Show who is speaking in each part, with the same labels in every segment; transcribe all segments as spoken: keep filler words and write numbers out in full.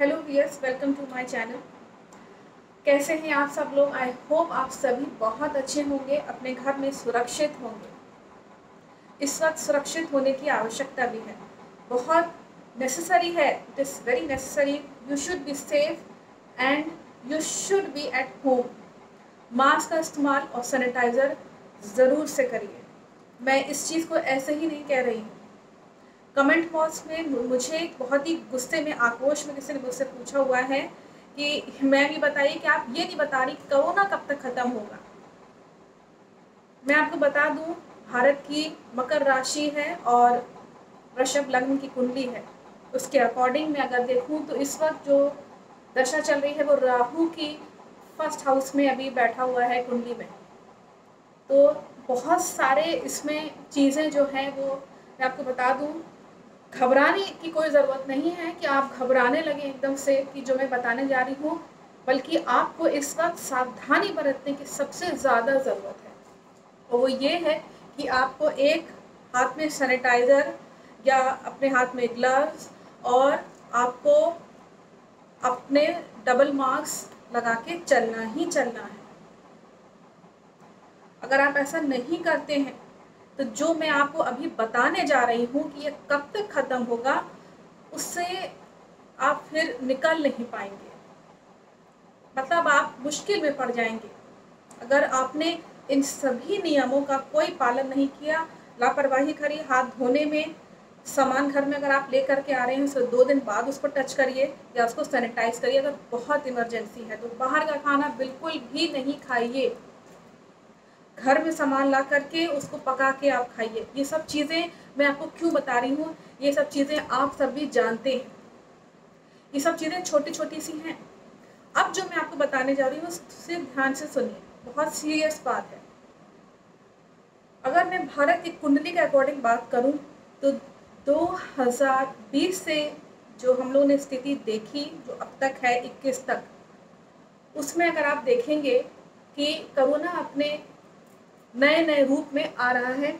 Speaker 1: Hello viewers, welcome to my channel. कैसे हैं आप सब लोग? आई होप आप सभी बहुत अच्छे होंगे, अपने घर में सुरक्षित होंगे। इस वक्त सुरक्षित होने की आवश्यकता भी है, बहुत नेसेसरी है। It is very necessary. You should be safe and you should be at home. Mask का इस्तेमाल और सैनिटाइज़र ज़रूर से करिए। मैं इस चीज़ को ऐसे ही नहीं कह रही हूँ। कमेंट बॉक्स में मुझे बहुत ही गुस्से में, आक्रोश में किसी ने मुझसे पूछा हुआ है कि मैम ये बताइए कि आप ये नहीं बता रही कोरोना कब तक ख़त्म होगा। मैं आपको बता दूं, भारत की मकर राशि है और वृषभ लग्न की कुंडली है। उसके अकॉर्डिंग मैं अगर देखूं तो इस वक्त जो दशा चल रही है वो राहु की फर्स्ट हाउस में अभी बैठा हुआ है कुंडली में। तो बहुत सारे इसमें चीज़ें जो हैं वो मैं आपको बता दूं, घबराने की कोई ज़रूरत नहीं है कि आप घबराने लगे एकदम से कि जो मैं बताने जा रही हूँ, बल्कि आपको इस वक्त सावधानी बरतने की सबसे ज़्यादा ज़रूरत है। और वो ये है कि आपको एक हाथ में सैनिटाइज़र या अपने हाथ में ग्लव्स, और आपको अपने डबल मास्क लगा के चलना ही चलना है। अगर आप ऐसा नहीं करते हैं तो जो मैं आपको अभी बताने जा रही हूँ कि ये कब तक ख़त्म होगा, उससे आप फिर निकल नहीं पाएंगे। मतलब आप मुश्किल में पड़ जाएंगे अगर आपने इन सभी नियमों का कोई पालन नहीं किया, लापरवाही करी। हाथ धोने में, सामान घर में अगर आप लेकर के आ रहे हैं तो दो दिन बाद उसको टच करिए या उसको सैनिटाइज करिए। अगर बहुत इमरजेंसी है तो बाहर का खाना बिल्कुल भी नहीं खाइए। घर में सामान ला करके उसको पका के आप खाइए। ये सब चीज़ें मैं आपको क्यों बता रही हूँ, ये सब चीज़ें आप सब भी जानते हैं। ये सब चीज़ें छोटी छोटी सी हैं। अब जो मैं आपको बताने जा रही हूँ उसे ध्यान से सुनिए, बहुत सीरियस बात है। अगर मैं भारत की कुंडली के अकॉर्डिंग बात करूँ तो दो हज़ार बीस से जो हम लोगों ने स्थिति देखी, जो अब तक है इक्कीस तक, उसमें अगर आप देखेंगे कि कोरोना अपने नए नए रूप में आ रहा है।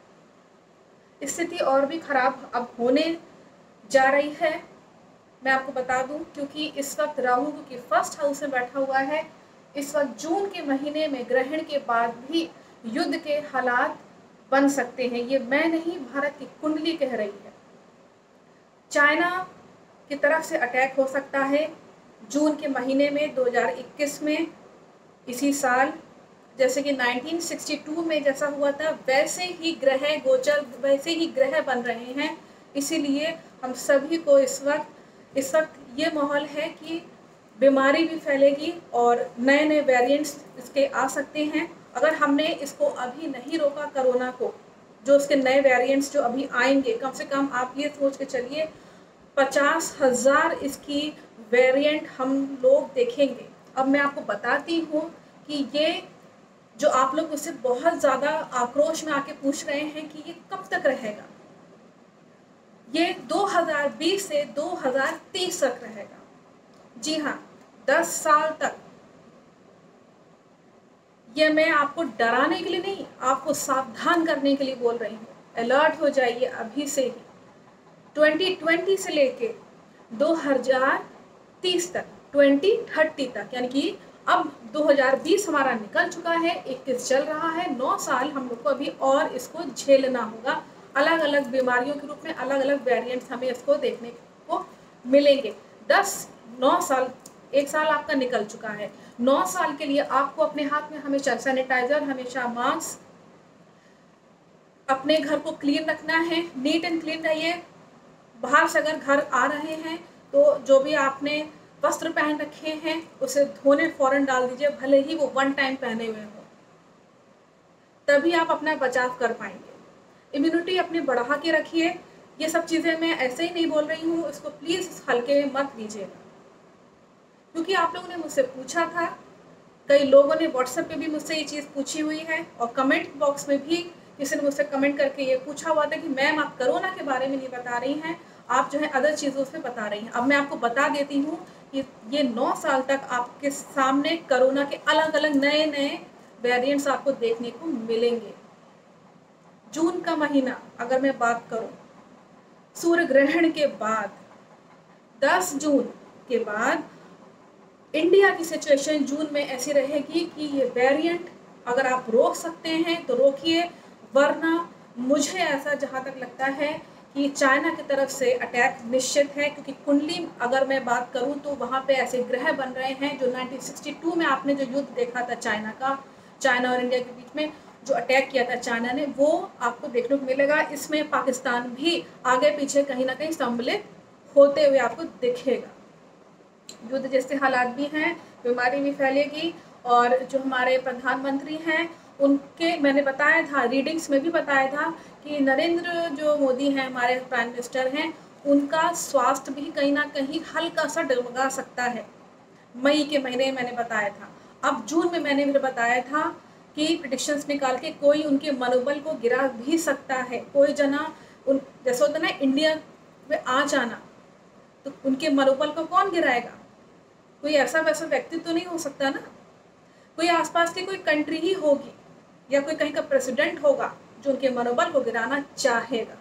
Speaker 1: स्थिति और भी खराब अब होने जा रही है। मैं आपको बता दूं, क्योंकि इस वक्त राहु की फर्स्ट हाउस में बैठा हुआ है। इस वक्त जून के महीने में ग्रहण के बाद भी युद्ध के हालात बन सकते हैं। ये मैं नहीं, भारत की कुंडली कह रही है। चाइना की तरफ से अटैक हो सकता है जून के महीने में दो हज़ार इक्कीस में, इसी साल। जैसे कि उन्नीस सौ बासठ में जैसा हुआ था, वैसे ही ग्रह गोचर, वैसे ही ग्रह बन रहे हैं। इसीलिए हम सभी को इस वक्त इस वक्त ये माहौल है कि बीमारी भी फैलेगी और नए नए वेरिएंट्स इसके आ सकते हैं। अगर हमने इसको अभी नहीं रोका कोरोना को, जो इसके नए वेरिएंट्स जो अभी आएंगे, कम से कम आप ये सोच के चलिए पचास हजार इसकी वेरिएंट हम लोग देखेंगे। अब मैं आपको बताती हूँ कि ये जो आप लोग मुझसे बहुत ज़्यादा आक्रोश में आके पूछ रहे हैं कि ये कब तक रहेगा, ये दो हज़ार बीस से दो हज़ार तीस तक रहेगा। जी हाँ, दस साल तक। ये मैं आपको डराने के लिए नहीं, आपको सावधान करने के लिए बोल रही हूँ। अलर्ट हो जाइए अभी से ही। दो हज़ार बीस से लेके दो हज़ार तीस तक, दो हज़ार तीस तक, यानी कि अब दो हज़ार बीस हमारा निकल चुका है, इक्कीस चल रहा है। नौ साल हम लोग को अभी और इसको झेलना होगा। अलग अलग बीमारियों के रूप में अलग अलग वेरिएंट्स हमें इसको देखने को मिलेंगे। दस नौ साल, एक साल आपका निकल चुका है। नौ साल के लिए आपको अपने हाथ में हमेशा सैनिटाइजर, हमेशा मास्क, अपने घर को क्लीन रखना है। नीट एंड क्लीन रहिए। बाहर से अगर घर आ रहे हैं तो जो भी आपने वस्त्र पहन रखे हैं उसे धोने फौरन डाल दीजिए, भले ही वो वन टाइम पहने हुए हो, तभी आप अपना बचाव कर पाएंगे। इम्यूनिटी अपनी बढ़ा के रखिए। ये सब चीज़ें मैं ऐसे ही नहीं बोल रही हूँ, इसको प्लीज़ हल्के में मत लीजिएगा। क्योंकि आप लोगों ने मुझसे पूछा था, कई लोगों ने व्हाट्सएप पे भी मुझसे ये चीज़ पूछी हुई है, और कमेंट बॉक्स में भी किसी ने मुझसे कमेंट करके ये पूछा हुआ था कि मैम आप कोरोना के बारे में नहीं बता रही हैं, आप जो है अदर चीज़ों से बता रही हैं। अब मैं आपको बता देती हूँ कि ये नौ साल तक आपके सामने कोरोना के अलग अलग नए नए वेरिएंट्स आपको देखने को मिलेंगे। जून का महीना अगर मैं बात करूँ, सूर्य ग्रहण के बाद दस जून के बाद इंडिया की सिचुएशन जून में ऐसी रहेगी कि ये वेरिएंट अगर आप रोक सकते हैं तो रोकिए, वरना मुझे ऐसा जहाँ तक लगता है कि चाइना की तरफ से अटैक निश्चित है, क्योंकि कुंडली अगर मैं बात करूं तो वहाँ पे ऐसे ग्रह बन रहे हैं जो नाइनटीन सिक्सटी टू में आपने जो युद्ध देखा था चाइना का, चाइना और इंडिया के बीच में जो अटैक किया था चाइना ने, वो आपको देखने को मिलेगा। इसमें पाकिस्तान भी आगे पीछे कहीं ना कहीं सम्मिलित होते हुए आपको दिखेगा। युद्ध जैसे हालात भी हैं, बीमारी भी फैलेगी, और जो हमारे प्रधानमंत्री हैं उनके मैंने बताया था, रीडिंग्स में भी बताया था कि नरेंद्र जो मोदी हैं हमारे प्राइम मिनिस्टर हैं, उनका स्वास्थ्य भी कहीं ना कहीं हल्का सा डगमगा सकता है। मई के महीने मैंने बताया था। अब जून में मैंने भी बताया था कि प्रिडिक्शंस निकाल के कोई उनके मनोबल को गिरा भी सकता है। कोई जना उन जैसे होता ना इंडिया में आ जाना, तो उनके मनोबल को कौन गिराएगा? कोई ऐसा वैसा व्यक्ति तो नहीं हो सकता ना, कोई आसपास की कोई कंट्री ही होगी या कोई कहीं का प्रेसिडेंट होगा जो उनके मनोबल को गिराना चाहेगा।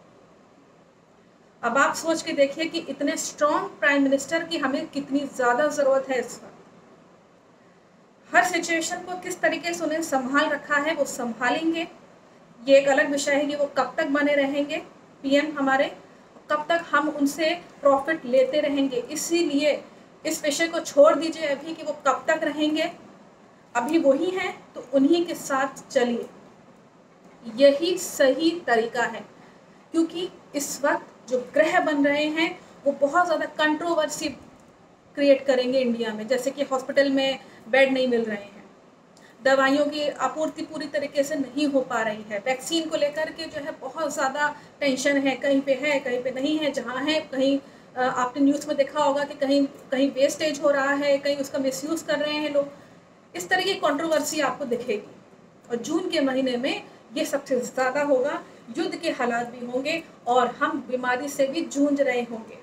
Speaker 1: अब आप सोच के देखिए कि इतने स्ट्रॉन्ग प्राइम मिनिस्टर की हमें कितनी ज्यादा जरूरत है इस वक्त। हर सिचुएशन को किस तरीके से उन्हें संभाल रखा है वो संभालेंगे, ये एक अलग विषय है कि वो कब तक बने रहेंगे पीएम हमारे, कब तक हम उनसे प्रॉफिट लेते रहेंगे। इसीलिए इस विषय को छोड़ दीजिए अभी कि वो कब तक रहेंगे, अभी वही हैं तो उन्हीं के साथ चलिए, यही सही तरीका है। क्योंकि इस वक्त जो ग्रह बन रहे हैं वो बहुत ज़्यादा कंट्रोवर्सी क्रिएट करेंगे इंडिया में, जैसे कि हॉस्पिटल में बेड नहीं मिल रहे हैं, दवाइयों की आपूर्ति पूरी तरीके से नहीं हो पा रही है, वैक्सीन को लेकर के जो है बहुत ज़्यादा टेंशन है, कहीं पे है कहीं पे नहीं है, जहाँ है कहीं आपने न्यूज़ में देखा होगा कि कहीं कहीं वेस्टेज हो रहा है, कहीं उसका मिसयूज़ कर रहे हैं लोग। इस तरह की कंट्रोवर्सी आपको दिखेगी, और जून के महीने में ये सबसे ज़्यादा होगा। युद्ध के हालात भी होंगे और हम बीमारी से भी जूझ रहे होंगे।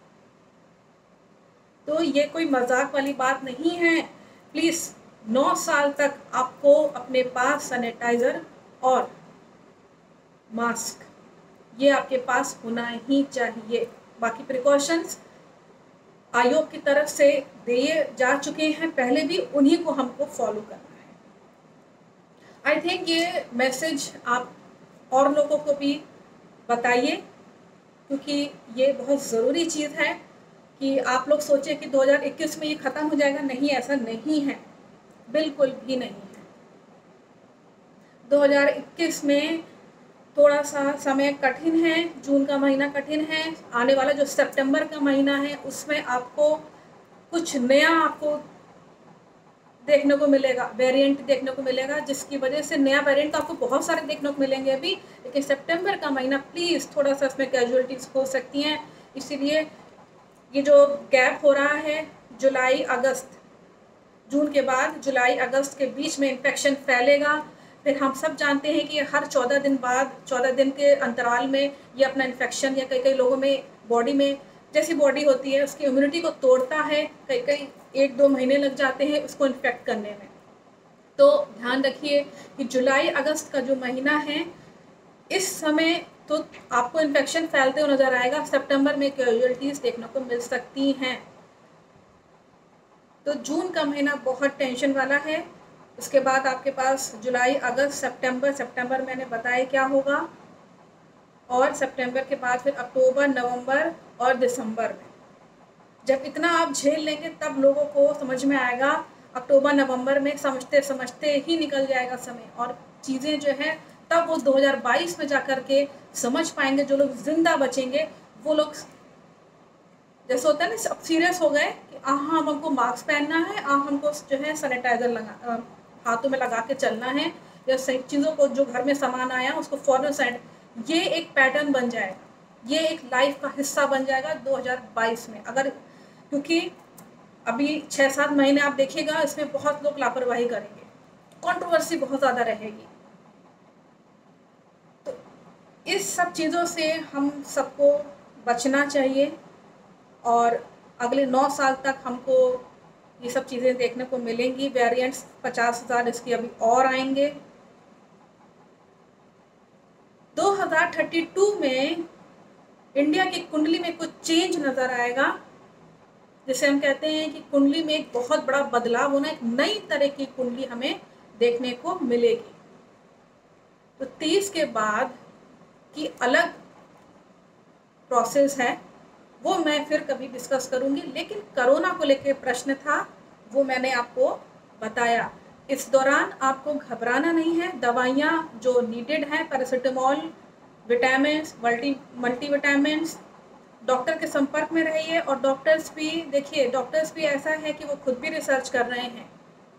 Speaker 1: तो ये कोई मजाक वाली बात नहीं है। प्लीज़ नौ साल तक आपको अपने पास सैनिटाइज़र और मास्क ये आपके पास होना ही चाहिए। बाकी प्रिकॉशंस आयोग की तरफ से दिए जा चुके हैं पहले भी, उन्हीं को हमको फॉलो करना है। आई थिंक ये मैसेज आप और लोगों को भी बताइए, क्योंकि ये बहुत ज़रूरी चीज़ है कि आप लोग सोचें कि दो हज़ार इक्कीस में ये ख़त्म हो जाएगा। नहीं, ऐसा नहीं है, बिल्कुल भी नहीं है। दो हज़ार इक्कीस में थोड़ा सा समय कठिन है, जून का महीना कठिन है, आने वाला जो सितंबर का महीना है उसमें आपको कुछ नया आपको देखने को मिलेगा, वेरिएंट देखने को मिलेगा, जिसकी वजह से नया वेरिएंट तो आपको बहुत सारे देखने को मिलेंगे अभी, लेकिन सितंबर का महीना प्लीज़ थोड़ा सा इसमें कैजुअलिटीज़ हो सकती हैं। इसीलिए ये जो गैप हो रहा है जुलाई अगस्त, जून के बाद जुलाई अगस्त के बीच में इन्फेक्शन फैलेगा। फिर हम सब जानते हैं कि हर चौदह दिन बाद, चौदह दिन के अंतराल में ये अपना इन्फेक्शन या कई कई लोगों में बॉडी में जैसी बॉडी होती है उसकी इम्यूनिटी को तोड़ता है, कई कई एक दो महीने लग जाते हैं उसको इन्फेक्ट करने में। तो ध्यान रखिए कि जुलाई अगस्त का जो महीना है इस समय तो आपको इन्फेक्शन फैलते हुए नजर आएगा, सितंबर में कैजुअलिटीज़ देखने को मिल सकती हैं। तो जून का महीना बहुत टेंशन वाला है। उसके बाद आपके पास जुलाई अगस्त सितंबर, सितंबर मैंने बताया क्या होगा, और सितंबर के बाद फिर अक्टूबर नवंबर और दिसंबर में जब इतना आप झेल लेंगे तब लोगों को समझ में आएगा। अक्टूबर नवंबर में समझते समझते ही निकल जाएगा समय, और चीज़ें जो है तब वो दो हज़ार बाईस में जा कर के समझ पाएंगे। जो लोग जिंदा बचेंगे वो लोग, जैसे होता है ना, अब सीरियस हो गए कि हाँ हमको मास्क पहनना है, आ हमको जो है सैनिटाइजर लगा हाथों में लगा के चलना है, या सही चीज़ों को जो घर में सामान आया उसको फौरन सैनिट, ये एक पैटर्न बन जाएगा, ये एक लाइफ का हिस्सा बन जाएगा दो हज़ार बाईस में। अगर क्योंकि अभी छः सात महीने आप देखिएगा इसमें बहुत लोग लापरवाही करेंगे, कंट्रोवर्सी बहुत ज़्यादा रहेगी। तो इस सब चीज़ों से हम सबको बचना चाहिए, और अगले नौ साल तक हमको ये सब चीज़ें देखने को मिलेंगी। वेरिएंट्स पचास हज़ार इसकी अभी और आएंगे। दो हज़ार बत्तीस में इंडिया की कुंडली में कुछ चेंज नज़र आएगा, जिसे हम कहते हैं कि कुंडली में एक बहुत बड़ा बदलाव होना, एक नई तरह की कुंडली हमें देखने को मिलेगी। तो तीस के बाद की अलग प्रोसेस है, वो मैं फिर कभी डिस्कस करूंगी। लेकिन कोरोना को लेकर प्रश्न था, वो मैंने आपको बताया। इस दौरान आपको घबराना नहीं है। दवाइयाँ जो नीडेड हैं, paracetamol, vitamin, multi multivitamins, doctor के संपर्क में रहिए। और डॉक्टर्स भी देखिए, डॉक्टर्स भी ऐसा है कि वो खुद भी रिसर्च कर रहे हैं।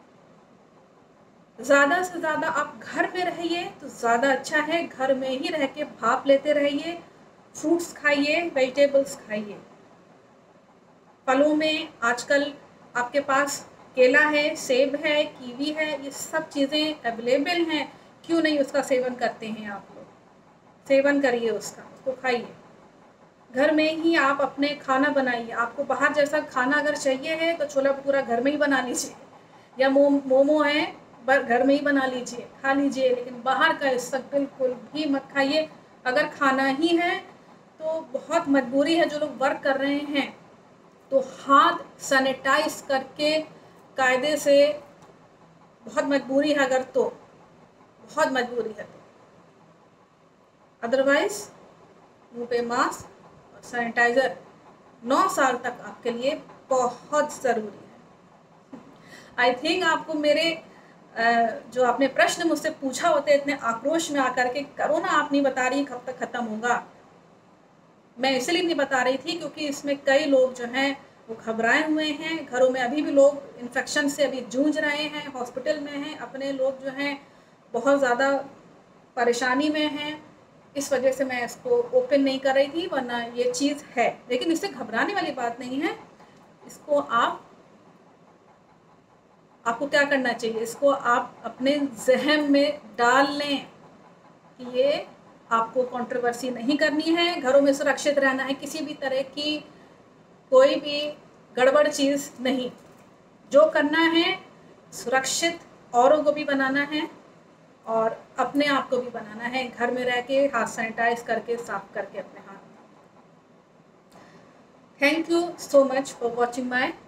Speaker 1: ज़्यादा से ज़्यादा आप घर में रहिए तो ज़्यादा अच्छा है। घर में ही रह के भाप लेते रहिए, फ्रूट्स खाइए, वेजिटेबल्स खाइए। फलों में आजकल आपके पास केला है, सेब है, कीवी है, ये सब चीज़ें अवेलेबल हैं। क्यों नहीं उसका सेवन करते हैं आप लोग? सेवन करिए उसका, उसको खाइए। घर में ही आप अपने खाना बनाइए। आपको बाहर जैसा खाना अगर चाहिए है तो छोला भटूरा घर में ही बना लीजिए, या मो मोमो है घर में ही बना लीजिए, खा लीजिए। लेकिन बाहर का इस सब बिल्कुल भी मत खाइए। अगर खाना ही है तो बहुत मजबूरी है, जो लोग वर्क कर रहे हैं तो हाथ सैनिटाइज करके कायदे से, बहुत मजबूरी है अगर, तो बहुत मजबूरी है तो, अदरवाइज मुंह पे मास्क और सैनिटाइज़र नौ साल तक आपके लिए बहुत ज़रूरी है। आई थिंक आपको मेरे जो आपने प्रश्न मुझसे पूछा होते इतने आक्रोश में आकर के, कोरोना आप नहीं बता रही कब तक ख़त्म होगा, मैं इसलिए नहीं बता रही थी क्योंकि इसमें कई लोग जो हैं वो घबराए हुए हैं। घरों में अभी भी लोग इन्फेक्शन से अभी जूझ रहे हैं, हॉस्पिटल में हैं, अपने लोग जो हैं बहुत ज़्यादा परेशानी में हैं। इस वजह से मैं इसको ओपन नहीं कर रही थी, वरना ये चीज़ है। लेकिन इससे घबराने वाली बात नहीं है। इसको आप आपको क्या करना चाहिए, इसको आप अपने जहन में डाल लें कि ये आपको कंट्रोवर्सी नहीं करनी है, घरों में सुरक्षित रहना है, किसी भी तरह की कोई भी गड़बड़ चीज़ नहीं। जो करना है सुरक्षित औरों को भी बनाना है और अपने आप को भी बनाना है। घर में रह के हाथ सैनिटाइज करके, साफ करके अपने हाथ। Thank you so much for watching my